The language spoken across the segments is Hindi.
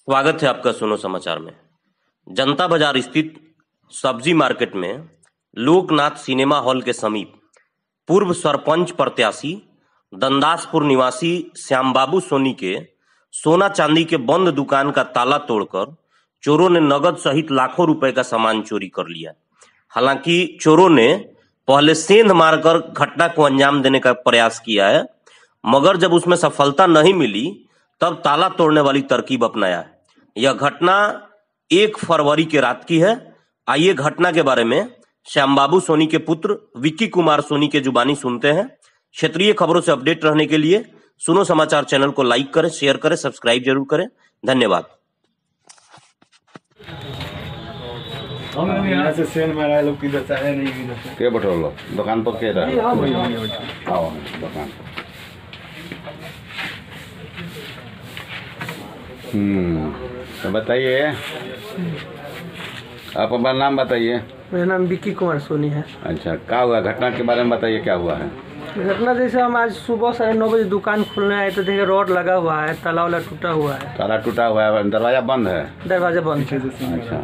स्वागत है आपका सुनो समाचार में। जनता बाजार स्थित सब्जी मार्केट में लोकनाथ सिनेमा हॉल के समीप पूर्व सरपंच प्रत्याशी दंदासपुर निवासी श्यामबाबू सोनी के सोना चांदी के बंद दुकान का ताला तोड़कर चोरों ने नगद सहित लाखों रुपए का सामान चोरी कर लिया। हालांकि चोरों ने पहले सेंध मारकर घटना को अंजाम देने का प्रयास किया है, मगर जब उसमें सफलता नहीं मिली तब ताला तोड़ने वाली तरकीब अपनाया है। यह घटना 1 फरवरी की रात की है। आइए घटना के बारे में श्यामबाबू सोनी के पुत्र विक्की कुमार सोनी के जुबानी सुनते हैं। क्षेत्रीय खबरों से अपडेट रहने के लिए सुनो समाचार चैनल को लाइक करें, शेयर करें, सब्सक्राइब जरूर करें। धन्यवाद। के बटोलो दुकान पर के रहा दुकान तो बताइए, आप अपना नाम बताइए। मेरा नाम विक्की कुमार सोनी है। अच्छा, क्या हुआ घटना के बारे में बताइए, क्या हुआ है? घटना जैसे हम आज सुबह 9:30 बजे दुकान खोलने आए तो देखे रोड लगा हुआ है, ताला वाला टूटा हुआ है। ताला टूटा हुआ है, दरवाजा बंद है। दरवाजा बंद है। अच्छा,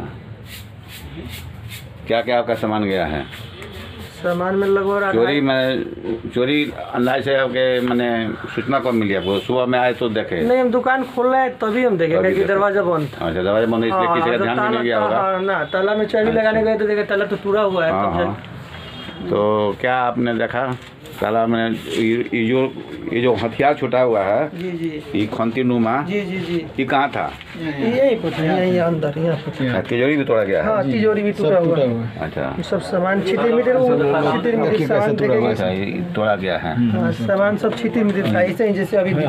क्या क्या आपका सामान गया है? सामान में लगभग चोरी अंदाज से आपके मैंने सूचना कब मिली आपको? सुबह में आए तो देखे? नहीं, हम दुकान खोलना है तभी हम देखे कि दरवाजा बंद था। अच्छा, दरवाजा बंद है, इसलिए किसी का ध्यान भी नहीं गया होगा ना। ताला में चाबी लगाने गए तो देखे ताला तो टूटा हुआ है। हाँ। तो क्या आपने देखा ताला में ये जो हथियार छूटा हुआ है? जी जी, ये खंती नुमा। जी जी जी, ये कहाँ था? यही अंदर यहाँ तिजोरी भी तोड़ा गया है? हाँ, तिजोरी भी टूटा हुआ है। अच्छा, सब सामान छितिर-मितिर सामान तोड़ा गया है। हाँ, सामान सब छितिर-मितिर था, ऐसे ही जैसे अभी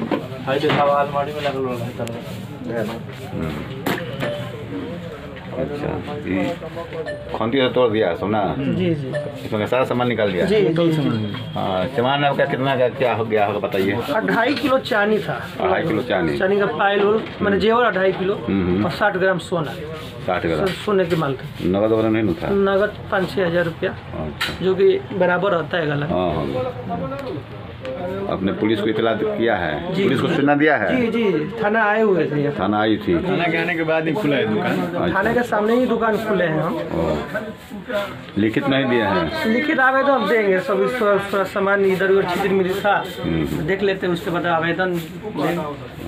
अच्छा, ये खंती से तोड़ दिया सब ना? जी जी, इसमें सारा सामान निकाल दिया? जी हाँ, सामान आपका कितना का क्या हो गया होगा बताइए? 2.5 किलो चांदी था। 2.5 किलो चांदी का पायल मैंने जेवर 2.5 किलो और 60 ग्राम सोना। 60 ग्राम सोने के माल था। नगद वगैरह नहीं था? नगद 5-6 हज़ार रुपया, जो कि बराबर होता है गला। हाँ, आपने पुलिस को इतला किया है? पुलिस को सूचना दिया है? जी जी, थाना आए हुए थे। थाना आई थी? थाना के आने के बाद ही खुला है दुकान। थाने के सामने ही दुकान खुले हैं हम। लिखित नहीं दिए हैं? लिखित आवेदन हम देंगे। सब थोड़ा सामान इधर उधर छितिर मिली था, देख लेते हैं, उसके बाद आवेदन देंगे।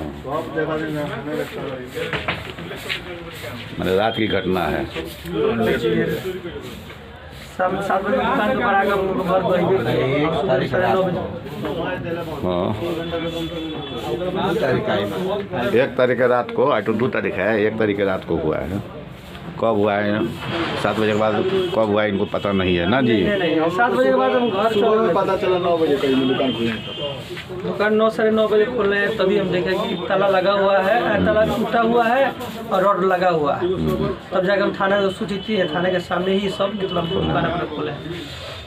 मतलब रात की घटना है? 7 बजे दुकान पर आकर घर गए। हाँ, 1 तारीख रात को, आज तो 2 तारीख है, 1 तारीख रात को हुआ है। कब हुआ है? 7 बजे के बाद कब हुआ है इनको पता नहीं है ना जी? 7 बजे के बाद हम घर चले, पता चला 9 बजे कहीं दुकान खुले। दुकान 9 साढ़े 9 बजे खोल रहे हैं, तभी हम देखे कि ताला लगा हुआ है, ताला टूटा हुआ है और रॉड लगा हुआ है। तब जाकर हम थाने सूचित किए, थाने के सामने ही सब मतलब दुकान अपना खोले हैं।